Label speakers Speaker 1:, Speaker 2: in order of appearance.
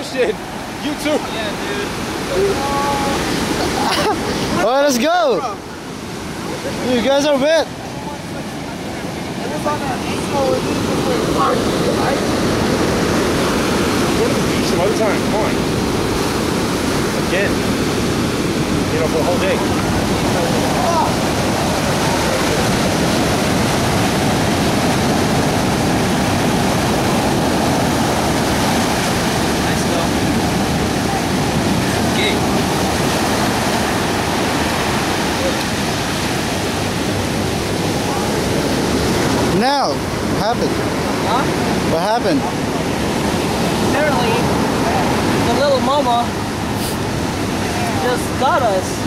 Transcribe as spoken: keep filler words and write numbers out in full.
Speaker 1: shit. You too.
Speaker 2: Yeah, dude.
Speaker 3: Alright, let's go. You guys are wet.
Speaker 1: Go to the beach some other time. Come on. Again. You know, for the whole day.
Speaker 3: Now, what happened?
Speaker 2: Huh?
Speaker 3: What happened?
Speaker 2: Apparently, the little mama just got us.